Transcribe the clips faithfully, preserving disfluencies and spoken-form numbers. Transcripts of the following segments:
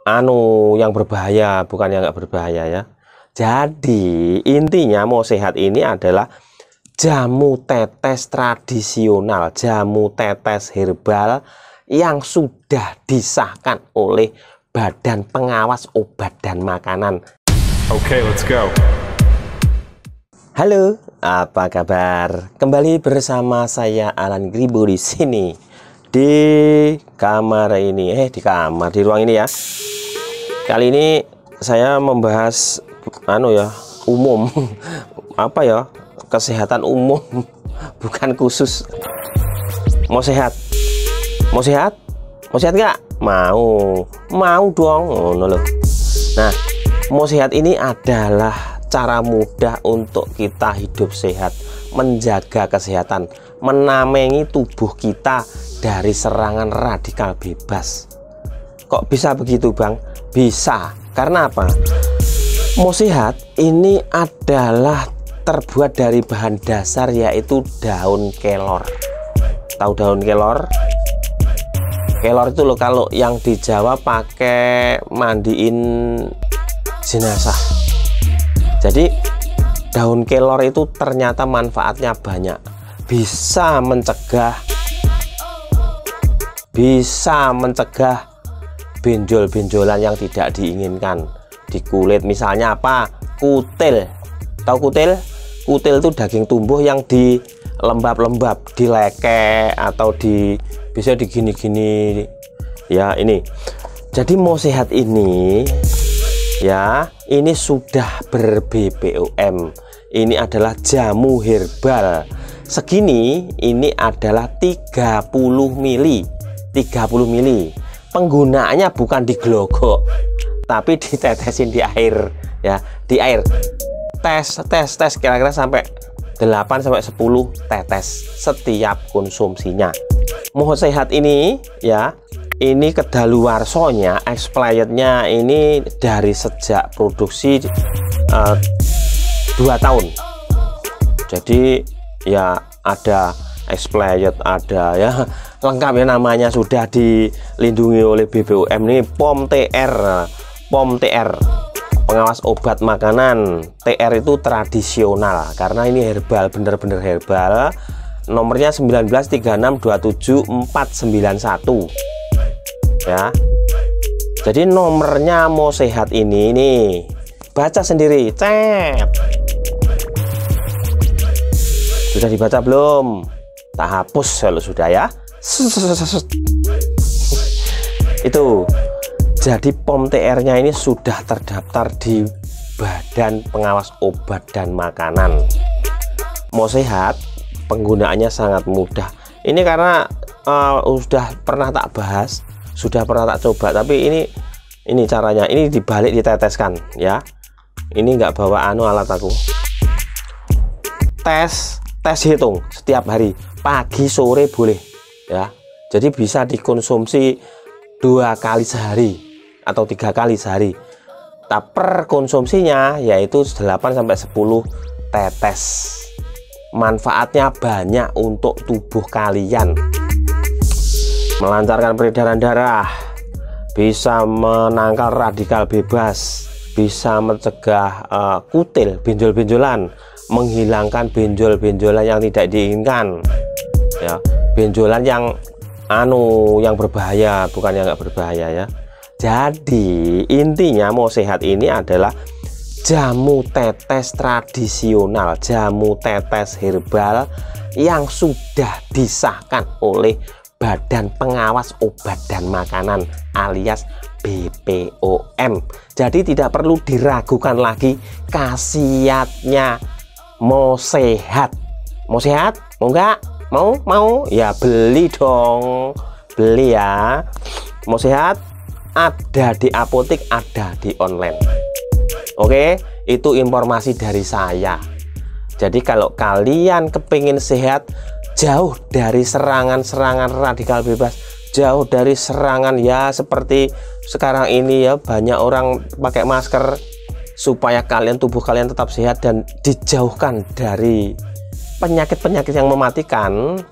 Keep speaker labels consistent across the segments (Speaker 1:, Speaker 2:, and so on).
Speaker 1: anu yang berbahaya, bukan yang nggak berbahaya ya. Jadi intinya mau sehat ini adalah jamu tetes tradisional, jamu tetes herbal yang sudah disahkan oleh Badan Pengawas Obat dan Makanan.
Speaker 2: Oke, okay, let's go.
Speaker 1: Halo, apa kabar? Kembali bersama saya Alan Gribo di sini di kamar ini, eh di kamar di ruang ini ya. Kali ini saya membahas anu ya, umum apa ya, kesehatan umum bukan khusus. Mau sehat mau sehat mau sehat nggak? Mau mau dong. Oh, no, loh. Nah, mau sehat ini adalah cara mudah untuk kita hidup sehat, menjaga kesehatan, menamengi tubuh kita dari serangan radikal bebas. Kok bisa begitu, Bang? Bisa, karena apa? Mau sehat ini adalah terbuat dari bahan dasar yaitu daun kelor. Tahu daun kelor? Kelor itu loh, kalau yang di Jawa pakai mandiin jenazah. Jadi daun kelor itu ternyata manfaatnya banyak. Bisa mencegah bisa mencegah benjol-benjolan yang tidak diinginkan di kulit. Misalnya apa? Kutil. Tahu kutil? Kutil itu daging tumbuh yang di lembab-lembab, dilekek atau di bisa digini-gini ya. Ini jadi mau sehat ini ya, ini sudah ber-B P O M. Ini adalah jamu herbal segini. Ini adalah tiga puluh mili tiga puluh mili. Penggunaannya bukan diglogok tapi ditetesin di air ya, di air. Tes tes tes kira-kira sampai delapan sampai sepuluh tetes setiap konsumsinya. Mau sehat ini ya, ini kedaluarsonya, expirednya ini dari sejak produksi uh, dua tahun. Jadi ya ada expired, ada ya lengkap ya, namanya sudah dilindungi oleh B P O M. Ini P O M T R, P O M T R, Pengawas Obat Makanan. T R itu tradisional karena ini herbal, bener-bener herbal. Nomornya sembilan belas tiga enam dua tujuh empat sembilan satu ya. Jadi nomornya mau sehat ini nih, baca sendiri, cep. Sudah dibaca belum? Tak hapus kalau sudah ya. Itu jadi P O M T R-nya ini sudah terdaftar di Badan Pengawas Obat dan Makanan. Mau sehat penggunaannya sangat mudah. Ini karena uh, sudah pernah tak bahas, sudah pernah tak coba, tapi ini ini caranya, ini dibalik diteteskan ya. Ini nggak bawa anu alat aku. Tes tes hitung setiap hari, pagi sore boleh ya. Jadi bisa dikonsumsi dua kali sehari atau tiga kali sehari. Tak per konsumsinya yaitu delapan sampai sepuluh tetes. Manfaatnya banyak untuk tubuh kalian. Melancarkan peredaran darah, bisa menangkal radikal bebas, bisa mencegah uh, kutil, benjol-benjolan, menghilangkan benjol-benjolan yang tidak diinginkan ya, benjolan yang anu yang berbahaya, bukan yang nggak berbahaya ya. Jadi intinya mau sehat ini adalah jamu tetes tradisional, jamu tetes herbal yang sudah disahkan oleh Badan Pengawas Obat dan Makanan alias B P O M. Jadi tidak perlu diragukan lagi khasiatnya mau sehat. Mau sehat? Mau enggak? Mau? Mau? Ya beli dong. Beli ya. Mau sehat? Ada di apotek, ada di online. Oke, itu informasi dari saya. Jadi kalau kalian kepingin sehat, jauh dari serangan-serangan radikal bebas, jauh dari serangan ya seperti sekarang ini ya, banyak orang pakai masker, supaya kalian, tubuh kalian tetap sehat dan dijauhkan dari penyakit-penyakit yang mematikan.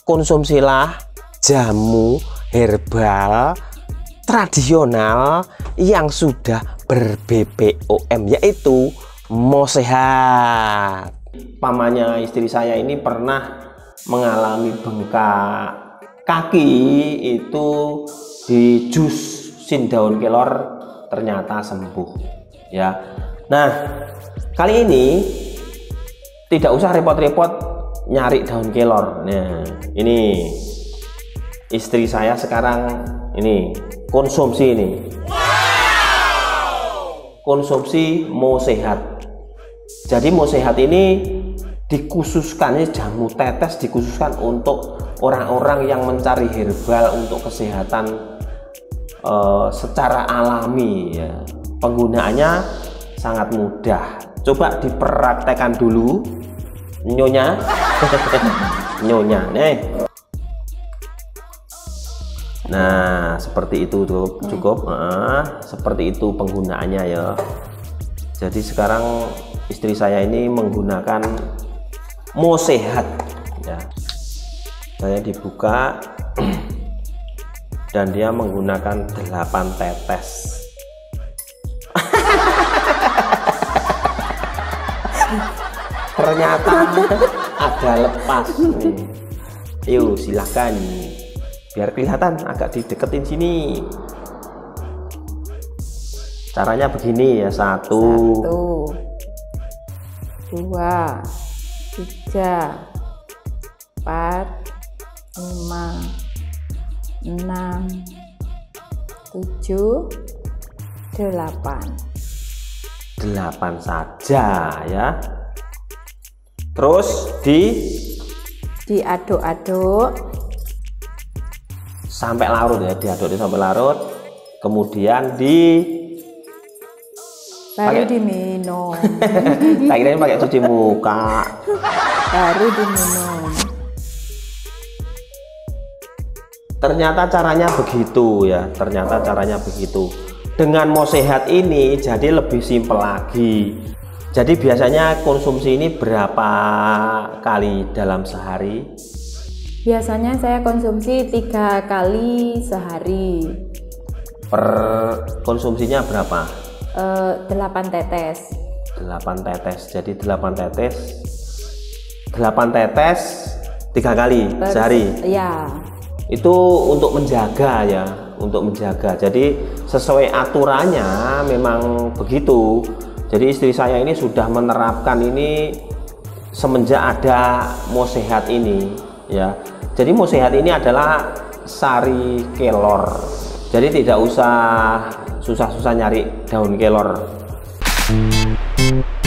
Speaker 1: Konsumsilah jamu herbal tradisional yang sudah ber-B P O M, yaitu Mosehat. Pamannya istri saya ini pernah mengalami bengkak kaki, itu di jusin daun kelor ternyata sembuh ya. Nah, kali ini tidak usah repot-repot nyari daun kelor. Nah, ini istri saya sekarang ini konsumsi ini. Konsumsi Mosehat. Jadi Mosehat ini dikhususkan, ini jamu tetes dikhususkan untuk orang-orang yang mencari herbal untuk kesehatan uh, secara alami ya. Penggunaannya sangat mudah. Coba dipraktekkan dulu nyonya. Nyonya nih. Nah, seperti itu tuh cukup. Nah, seperti itu penggunaannya ya. Jadi sekarang istri saya ini menggunakan Mosehat ya. Saya dibuka dan dia menggunakan delapan tetes. Ternyata ada lepas nih. Yuk silahkan, biar kelihatan agak dideketin sini. Caranya begini ya, satu,
Speaker 2: satu dua tiga empat lima enam tujuh delapan.
Speaker 1: Delapan saja ya. Terus di
Speaker 2: diaduk-aduk
Speaker 1: sampai larut ya, diaduk sampai larut. Kemudian di
Speaker 2: baru
Speaker 1: pakai,
Speaker 2: diminum.
Speaker 1: Tak kirain pakai cuci muka.
Speaker 2: Baru diminum.
Speaker 1: Ternyata caranya begitu ya. Ternyata caranya begitu. Dengan Mosehat ini jadi lebih simpel lagi. Jadi biasanya konsumsi ini berapa kali dalam sehari?
Speaker 2: Biasanya saya konsumsi tiga kali sehari.
Speaker 1: Per konsumsinya berapa?
Speaker 2: Uh, delapan tetes.
Speaker 1: Delapan tetes. Jadi delapan tetes. Delapan tetes tiga kali per, sehari.
Speaker 2: Ya.
Speaker 1: Itu untuk menjaga ya, untuk menjaga. Jadi sesuai aturannya memang begitu. Jadi istri saya ini sudah menerapkan ini semenjak ada Mosehat ini ya. Jadi Mosehat ini adalah sari kelor. Jadi tidak usah susah-susah nyari daun kelor.